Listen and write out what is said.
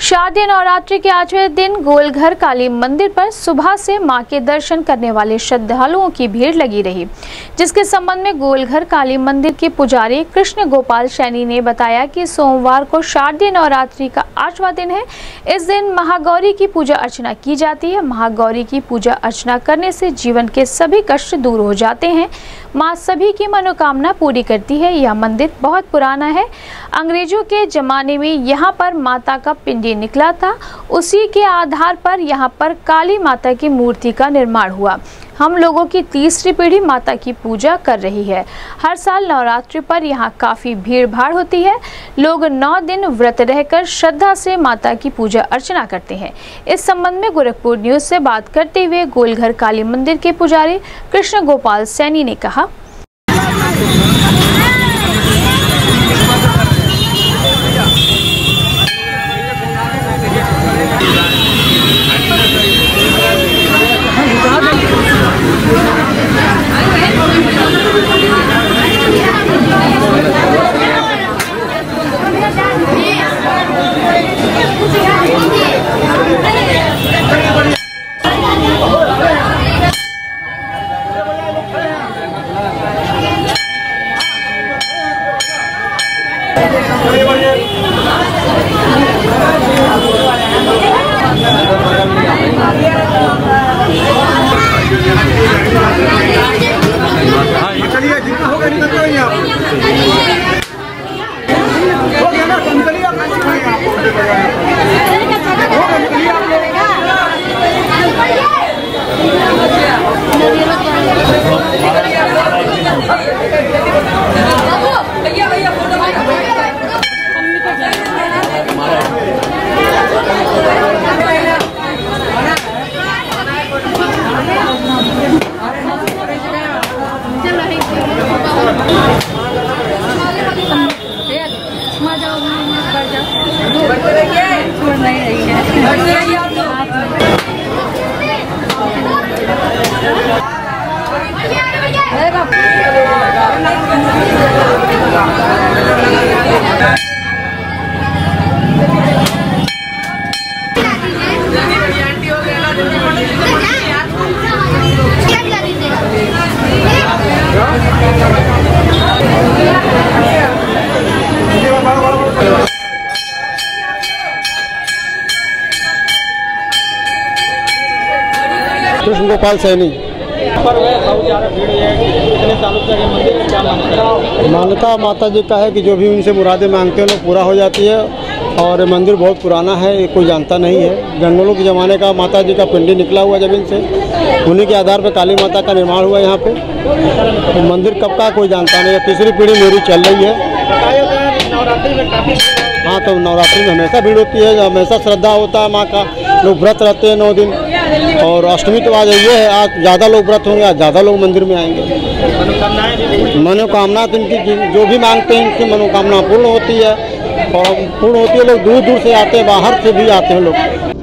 शारदीय नवरात्रि के 8वें दिन गोलघर काली मंदिर पर सुबह से मां के दर्शन करने वाले श्रद्धालुओं की भीड़ लगी रही, जिसके संबंध में गोलघर काली मंदिर के पुजारी कृष्ण गोपाल सैनी ने बताया कि सोमवार को शारदीय नवरात्रि का 8वां दिन है। इस दिन महागौरी की पूजा अर्चना की जाती है। महागौरी की पूजा अर्चना करने से जीवन के सभी कष्ट दूर हो जाते हैं। मां सभी की मनोकामना पूरी करती है। यह मंदिर बहुत पुराना है। अंग्रेजों के जमाने में यहाँ पर माता का पिंडी निकला था। उसी के आधार पर यहाँ पर काली माता की मूर्ति का निर्माण हुआ। हम लोगों की तीसरी पीढ़ी माता की पूजा कर रही है। हर साल नवरात्रि पर यहाँ काफ़ी भीड़ भाड़ होती है। लोग 9 दिन व्रत रहकर श्रद्धा से माता की पूजा अर्चना करते हैं। इस संबंध में गोरखपुर न्यूज से बात करते हुए गोलघर काली मंदिर के पुजारी कृष्ण गोपाल सैनी ने कहा, कृष्ण गोपाल सैनी। मान्यता माता जी का है कि जो भी उनसे मुरादें मांगते हैं वो पूरा हो जाती है। और मंदिर बहुत पुराना है, ये कोई जानता नहीं है। जंगलों के ज़माने का माता जी का पिंडी निकला हुआ जमीन से, उन्हीं के आधार पर काली माता का निर्माण हुआ यहाँ पे। तो मंदिर कब का कोई जानता नहीं है। तीसरी पीढ़ी मेरी चल रही है। हाँ, तो नवरात्रि में हमेशा भीड़ होती है, हमेशा श्रद्धा होता है माँ का। लोग व्रत रहते हैं 9 दिन। और अष्टमी तो आज ये है, आज ज़्यादा लोग व्रत होंगे, आज ज़्यादा लोग मंदिर में आएंगे। मनोकामना तो इनकी जो भी मांगते हैं इनकी मनोकामना पूर्ण होती है। और पूर्ण होती है। लोग दूर दूर से आते हैं, बाहर से भी आते हैं लोग।